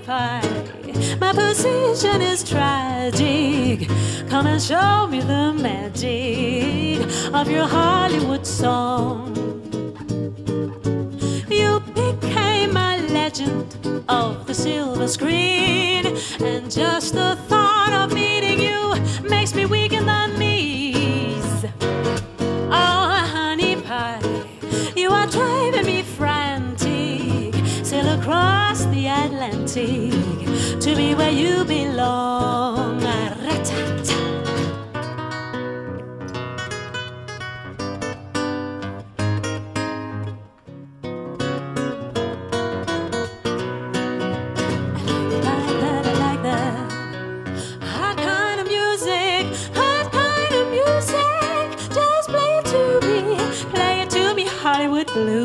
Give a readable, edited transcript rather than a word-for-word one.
pie. My position is tragic. Come and show me the magic of your Hollywood song. You became my legend of the silver screen, and just the thought of meeting you makes me weak in the knees. Oh, honey pie, you are driving me frantic. Sail across the Atlantic to be where you belong. Ra-ta-ta. Hollywood Blue.